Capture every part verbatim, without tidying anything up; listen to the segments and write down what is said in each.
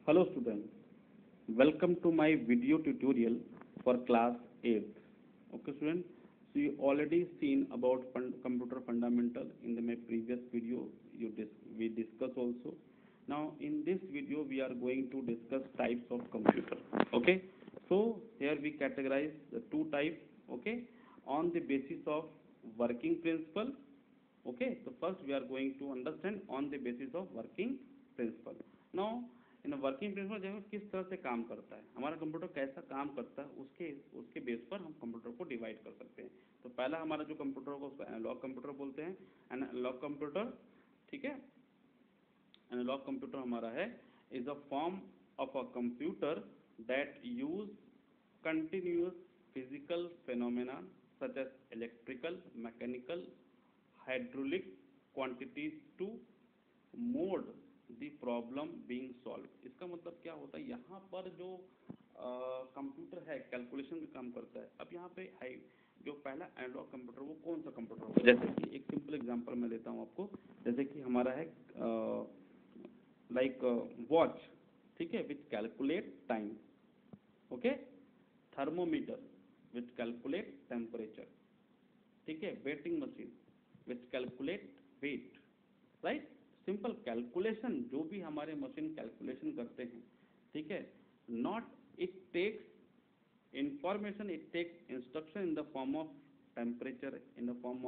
Hello students, welcome to my video tutorial for class eighth. Okay students, so you already seen about fun computer fundamental in the, my previous video. You dis we discuss also. Now in this video we are going to discuss types of computer. Okay, so here we categorize the two types. Okay, on the basis of working principle. Okay, so first we are going to understand on the basis of working principle. Now इन working principle जो है किस तरह से काम करता है, हमारा कंप्यूटर कैसा काम करता है, उसके उसके बेस पर हम कंप्यूटर को डिवाइड कर सकते हैं। तो पहला हमारा जो कंप्यूटर होगा उसको एनालॉग कंप्यूटर बोलते हैं। एनालॉग कंप्यूटर, ठीक है, एनालॉग कंप्यूटर हमारा है is a form of a computer that use continuous physical phenomena such as electrical, mechanical, hydraulic quantities to mode the problem being solve. इसका मतलब क्या होता है, यहाँ पर जो कंप्यूटर है कैलकुलेशन का काम करता है। अब यहाँ पे हाई जो पहला एनालॉग कंप्यूटर वो कौन सा कंप्यूटर होगा, जैसे कि एक सिंपल एग्जांपल मैं लेता हूँ आपको, जैसे कि हमारा है लाइक वॉच, ठीक है, which calculate time. Okay, thermometer which calculate temperature, ठीक है, weighting machine which calculate weight, right. Simple calculation, जो भी हमारे मशीन कैलकुलेशन करते हैं, ठीक है, not it takes information, it takes instruction in the form of temperature, in the form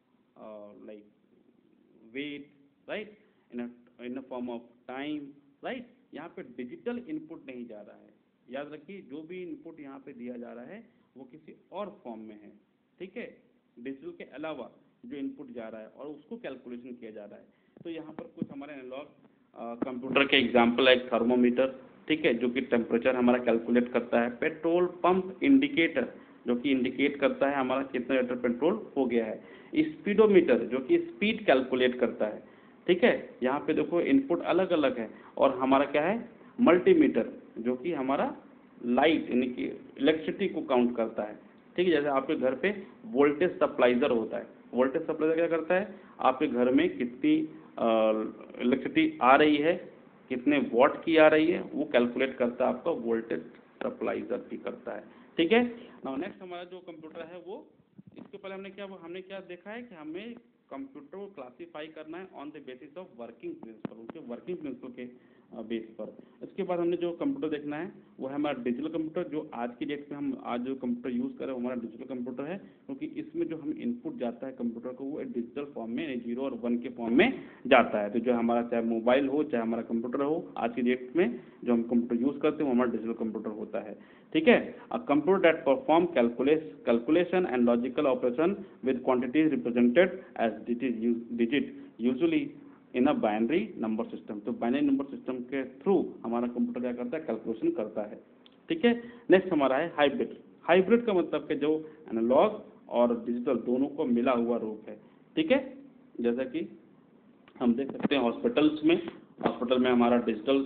of like weight, right, in in the form of time, right. यहाँ पे digital input नहीं जा रहा है, याद रखिए, जो भी इनपुट यहाँ पे दिया जा रहा है वो किसी और फॉर्म में है, ठीक है, डिजिटल के अलावा जो इनपुट जा रहा है और उसको कैलकुलेशन किया जा रहा है। तो यहाँ पर कुछ हमारे एनालॉग कंप्यूटर के एग्जांपल है, थर्मोमीटर, ठीक है, जो कि टेम्परेचर हमारा कैलकुलेट करता है। पेट्रोल पंप इंडिकेटर, जो कि इंडिकेट करता है हमारा कितना लीटर पेट्रोल हो गया है। स्पीडोमीटर, जो कि स्पीड कैलकुलेट करता है, ठीक है। यहाँ पे देखो इनपुट अलग अलग है। और हमारा क्या है, मल्टीमीटर, जो कि हमारा लाइट यानी कि इलेक्ट्रिसिटी को काउंट करता है, ठीक है। जैसे आपके घर पे वोल्टेज सप्लाइजर होता है, वोल्टेज सप्लाइजर क्या करता है, आपके घर में कितनी इलेक्ट्रिसिटी आ रही है, कितने वॉट की आ रही है, वो कैलकुलेट करता है, आपका वोल्टेज सप्लाइजर भी करता है, ठीक है। नाउ नेक्स्ट हमारा जो कंप्यूटर है वो, इसके पहले हमने क्या हमने क्या देखा है कि हमें कंप्यूटर को क्लासीफाई करना है on the basis of working principle, उसके वर्किंग प्रिंसिपल के बेस पर। इसके बाद हमने जो कंप्यूटर देखना है वो है हमारा डिजिटल कंप्यूटर। जो आज की डेट में हम आज जो कंप्यूटर यूज़ कर रहे हैं वो हमारा डिजिटल कंप्यूटर है, क्योंकि इसमें जो हम इनपुट जाता है कंप्यूटर को वो डिजिटल फॉर्म में, जीरो और वन के फॉर्म में जाता है। तो जो हमारा चाहे मोबाइल हो चाहे हमारा कंप्यूटर हो, आज की डेट में जो हम कंप्यूटर यूज़ करते हैं वो हमारा डिजिटल कंप्यूटर होता है, ठीक है। A computer that perform calculus calculation and logical operation with quantities represented as digit usually in a binary number system. तो बाइनरी नंबर सिस्टम के थ्रू हमारा कंप्यूटर क्या करता है, कैलकुलेशन करता है, ठीक है। नेक्स्ट हमारा है हाइब्रिड। हाइब्रिड का मतलब कि जो एनालॉग और डिजिटल दोनों को मिला हुआ रूप है, ठीक है। जैसा कि हम देख सकते हैं हॉस्पिटल्स में, हॉस्पिटल में हमारा डिजिटल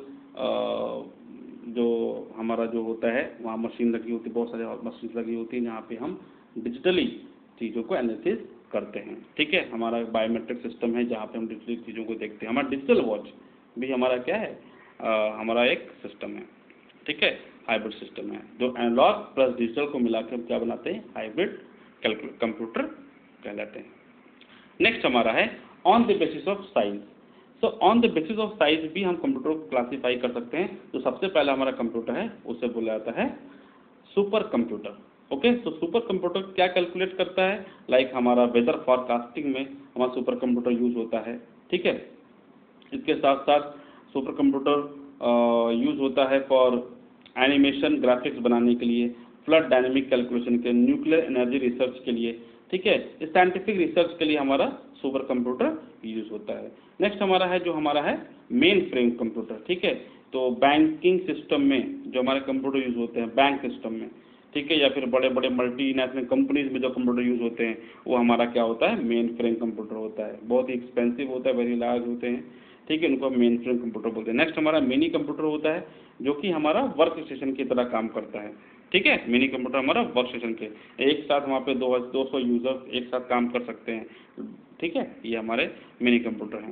जो हमारा जो होता है वहाँ मशीन लगी होती है, बहुत सारी मशीन लगी होती है जहाँ पे हम डिजिटली चीज़ों को एनालिसिस करते हैं, ठीक है। हमारा बायोमेट्रिक सिस्टम है जहाँ पे हम डिजिटल चीज़ों को देखते हैं। हमारा डिजिटल वॉच भी हमारा क्या है, आ, हमारा एक सिस्टम है, ठीक है, हाइब्रिड सिस्टम है। जो एनालॉग प्लस डिजिटल को मिला के हम क्या बनाते हैं, हाइब्रिड कंप्यूटर कहलाते हैं। नेक्स्ट हमारा है on the basis of size. So on the basis of size भी हम कंप्यूटर को क्लासीफाई कर सकते हैं। तो सबसे पहला हमारा कंप्यूटर है उसे बोला जाता है सुपर कंप्यूटर। ओके, तो सुपर कंप्यूटर क्या कैलकुलेट करता है, लाइक like हमारा वेदर फॉरकास्टिंग में हमारा सुपर कंप्यूटर यूज होता है, ठीक है। इसके साथ साथ सुपर कंप्यूटर यूज होता है फॉर एनिमेशन ग्राफिक्स बनाने के लिए, फ्लड डायनेमिक कैलकुलेशन के, न्यूक्लियर एनर्जी रिसर्च के लिए, ठीक है, साइंटिफिक रिसर्च के लिए हमारा सुपर कंप्यूटर यूज होता है। नेक्स्ट हमारा है जो हमारा है मेन फ्रेम कंप्यूटर, ठीक है। तो बैंकिंग सिस्टम में जो हमारे कंप्यूटर यूज होते हैं बैंक सिस्टम में, ठीक है, या फिर बड़े बड़े मल्टीनेशनल कंपनीज में जो कंप्यूटर यूज होते हैं वो हमारा क्या होता है, मेन फ्रेम कंप्यूटर होता है। बहुत ही एक्सपेंसिव होता है, वेरी लार्ज होते हैं, ठीक है, इनको मेन फ्रेम कंप्यूटर बोलते हैं। नेक्स्ट हमारा मिनी कंप्यूटर होता है जो कि हमारा वर्क स्टेशन की तरह काम करता है, ठीक है। मिनी कंप्यूटर हमारा वर्क स्टेशन के, एक साथ वहाँ पे दो दो सौ यूजर्स एक साथ काम कर सकते हैं, ठीक है, ये हमारे मिनी कंप्यूटर हैं,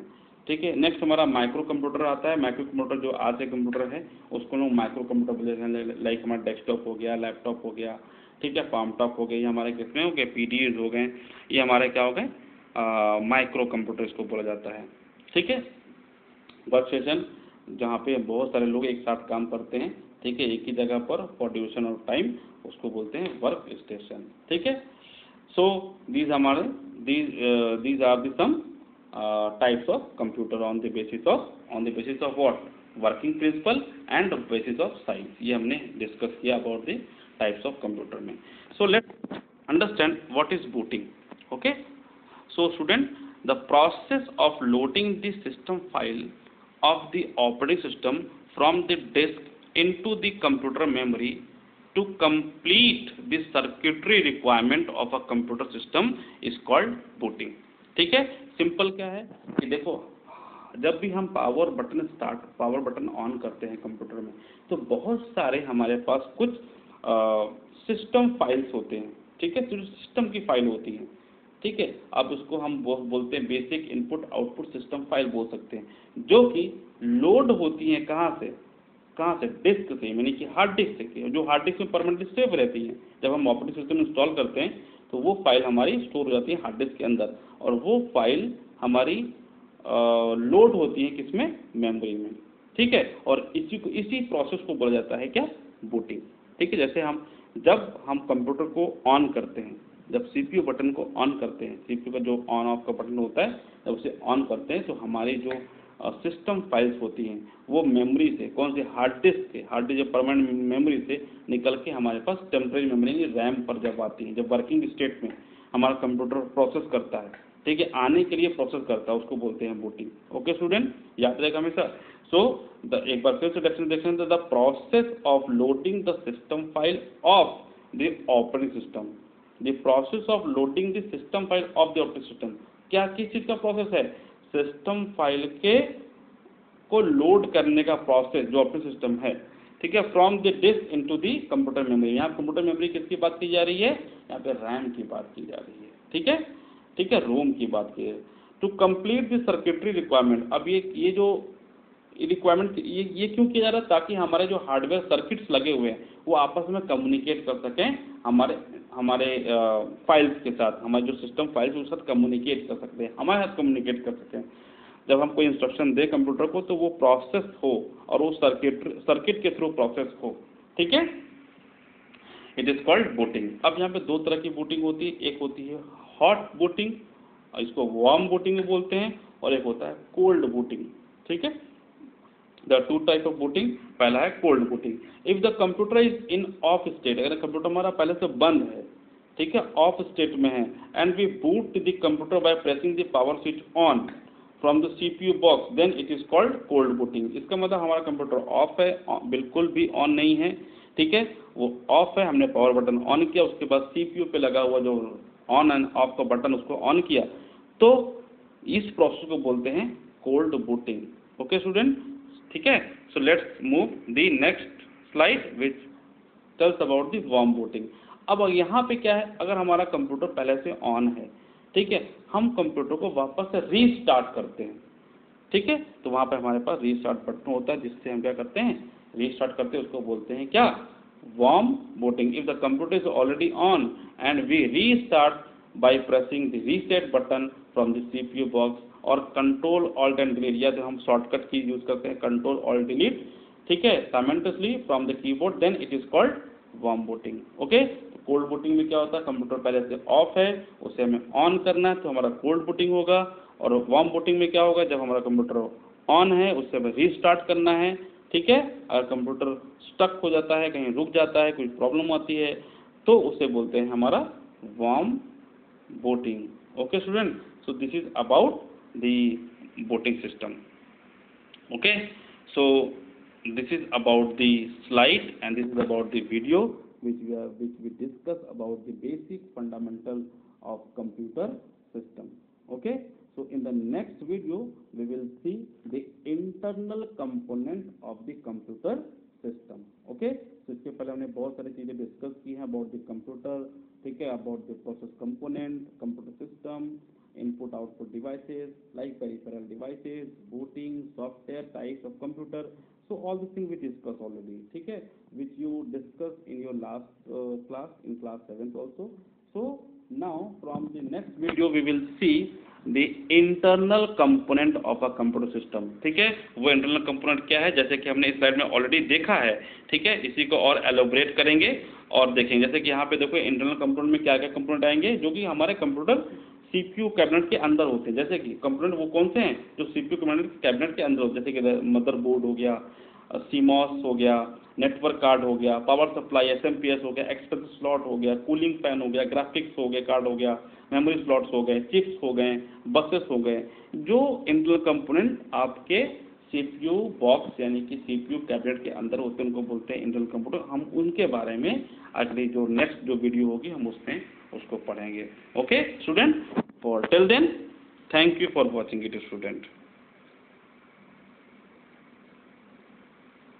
ठीक है। नेक्स्ट हमारा माइक्रो कंप्यूटर आता है। माइक्रो कंप्यूटर जो आज के कंप्यूटर है उसको लोग माइक्रो कंप्यूटर बोलते हैं, लाइक हमारा डेस्कटॉप हो गया, लैपटॉप हो गया, ठीक है, पाम टॉप हो गए, ये हमारे कितने हो गए, पीडीएस हो गए, ये हमारे क्या हो गए, माइक्रो कंप्यूटर इसको बोला जाता है। ठीक है, वर्क स्टेशन जहाँ पे बहुत सारे लोग एक साथ काम करते हैं, ठीक है, एक ही जगह पर फॉर ड्यूरेशन ऑफ टाइम, उसको बोलते हैं वर्क स्टेशन। ठीक है, सो दीज हमारे these these are the some types of computer on the basis of on the basis of what, working principle and basis of size. ये हमने discuss किया about the types of computer में। So let's understand what is booting. Okay, so student, the process of loading the system file of the operating system from the disk into the computer memory to complete the circuitry requirement of a computer system is called booting। ठीक है, simple क्या है कि देखो, जब भी हम power button start power button on करते हैं कंप्यूटर में, तो बहुत सारे हमारे पास कुछ सिस्टम फाइल्स होते हैं। ठीक है, जो सिस्टम की फाइल होती हैं, ठीक है, अब उसको हम बोलते हैं basic input output system file बोल सकते हैं, जो कि लोड होती हैं कहाँ से, कहाँ से, डिस्क से, यानी कि हार्ड डिस्क से, जो हार्ड डिस्क में परमानेंटली सेव रहती हैं। जब हम ऑपरेटिंग सिस्टम इंस्टॉल करते हैं तो वो फाइल हमारी स्टोर हो जाती है हार्ड डिस्क के अंदर, और वो फाइल हमारी लोड होती है किसमें, मेमोरी में। ठीक है, और इसी को इसी प्रोसेस को बोला जाता है क्या, बूटिंग। ठीक है, जैसे हम जब हम कंप्यूटर को ऑन करते हैं, जब सीपीयू बटन को ऑन करते हैं, सीपीयू का जो ऑन ऑफ का बटन होता है, जब उसे ऑन करते हैं तो हमारी जो सिस्टम फाइल्स होती हैं वो मेमोरी से, कौन सी, हार्ड डिस्क से, हार्ड डिस्क जो परमानेंट मेमोरी से निकल के हमारे पास टेम्परेरी मेमोरी रैम पर जब आती हैं, जब वर्किंग स्टेट में हमारा कंप्यूटर प्रोसेस करता है, ठीक है, आने के लिए प्रोसेस करता है, उसको बोलते हैं बूटिंग। ओके स्टूडेंट, याद रहेगा हमेशा। सो द एक बार फिर से definition, the process of loading the system file of the operating system, the process of loading the system file of the operating system. क्या किस चीज़ का प्रोसेस है, सिस्टम फाइल के को लोड करने का प्रोसेस जो ऑपरेटिंग सिस्टम है, ठीक है, from the disk into the computer memory. यहाँ कंप्यूटर मेमोरी किसकी बात की जा रही है, यहाँ पे रैम की बात की जा रही है। ठीक है, ठीक है, रोम की बात की है। To complete the circuitry requirement, अब ये ये जो रिक्वायरमेंट ये ये क्यों किया जा रहा है, ताकि हमारे जो हार्डवेयर सर्किट्स लगे हुए हैं वो आपस में कम्युनिकेट कर सकें, हमारे हमारे फाइल्स के साथ, हमारे जो सिस्टम फाइल्स उसके साथ कम्युनिकेट कर सकते हैं, हमारे साथ कम्युनिकेट कर सकें। जब हम कोई इंस्ट्रक्शन दें कंप्यूटर को तो वो प्रोसेस हो और वो सर्किट सर्किट के थ्रू प्रोसेस हो। ठीक है, इट इज कॉल्ड बूटिंग। अब यहाँ पे दो तरह की बूटिंग होती है, एक होती है हॉट बूटिंग, इसको वार्म बूटिंग भी बोलते हैं, और एक होता है कोल्ड बूटिंग। ठीक है, the two type of booting, पहला है cold booting. If the computer is in off state, अगर कंप्यूटर हमारा पहले से बंद है, ठीक है, ऑफ स्टेट में है, and we boot the computer by pressing the power switch on from the CPU box, then it is called cold booting. इसका मतलब हमारा कंप्यूटर ऑफ है, बिल्कुल भी ऑन नहीं है, ठीक है, वो ऑफ है, हमने पावर बटन ऑन किया, उसके बाद सीपीयू पे लगा हुआ जो ऑन एंड ऑफ का बटन उसको ऑन किया, तो इस प्रोसेस को बोलते हैं कोल्ड बूटिंग। ओके स्टूडेंट, ठीक है, so let's move the next slide which tells about the warm booting. अब यहाँ पे क्या है, अगर हमारा कंप्यूटर पहले से ऑन है, ठीक है, हम कंप्यूटर को वापस से रीस्टार्ट करते हैं, ठीक है, तो वहाँ पे हमारे पास रीस्टार्ट बटन होता है, जिससे हम क्या करते हैं, रीस्टार्ट करते हैं, उसको बोलते हैं क्या, warm booting. If the computer is already on and we restart by pressing the reset button from the CPU box और कंट्रोल ऑल्ट एंड डिलीट, या जो हम शॉर्टकट की यूज करते हैं कंट्रोल ऑल्ट डिलीट, ठीक है, simultaneously from the keyboard, then it is called warm booting. Okay, cold booting में क्या होता है, कंप्यूटर पहले से ऑफ है, उसे हमें ऑन करना है तो हमारा कोल्ड बूटिंग होगा, और वार्म बूटिंग में क्या होगा, जब हमारा कंप्यूटर ऑन है उसे हमें रीस्टार्ट करना है। ठीक है, अगर कंप्यूटर स्टक हो जाता है, कहीं रुक जाता है, कोई प्रॉब्लम आती है, तो उसे बोलते हैं हमारा warm booting. Okay student, so this is about the booting system. Okay, so this is about the slide and this is about the video which we are which we discuss about the basic fundamental of computer system. Okay, so in the next video we will see the internal component of the computer system. Okay, so इसके पहले हमने बहुत सारी चीजें discuss की हैं about the computer, ठीक है, about the process component, computer system, input output devices like peripheral devices, booting, software, types of computer. So all the things we discussed already, ठीक है, which you discussed in your last uh, class, in class seventh also. So now from the next video we will see the internal component of a computer system. ठीक है, वो internal component क्या है, जैसे कि हमने इस स्लाइड में ऑलरेडी देखा है, ठीक है, इसी को और एलोबरेट करेंगे और देखेंगे। जैसे कि यहाँ पे देखो इंटरनल कंपोनेंट में क्या क्या कंपोनेंट आएंगे जो कि हमारे कंप्यूटर सीपीयू कैबिनेट के अंदर होते हैं। जैसे कि कंपोनेंट वो कौन से हैं जो सीपीयू कैबिनेट कैबिनेट के अंदर होते हैं, जैसे कि मदरबोर्ड हो गया, सीमॉस हो गया, नेटवर्क कार्ड हो गया, पावर सप्लाई एसएमपीएस हो गया, एक्सपेंस स्लॉट हो गया, कूलिंग फैन हो गया, ग्राफिक्स हो गया कार्ड हो गया, मेमोरी स्लॉट्स हो गए, चिप्स हो गए, बसेस हो गए। जो इंटरनल कंपोनेंट आपके सीपीयू बॉक्स यानी कि सीपीयू कैबिनेट के अंदर होते हैं उनको बोलते हैं इंटरनल कंपोनेंट। हम उनके बारे में अगली जो नेक्स्ट जो वीडियो होगी हम उसमें उसको पढ़ेंगे। Okay student, for till then thank you for watching it student.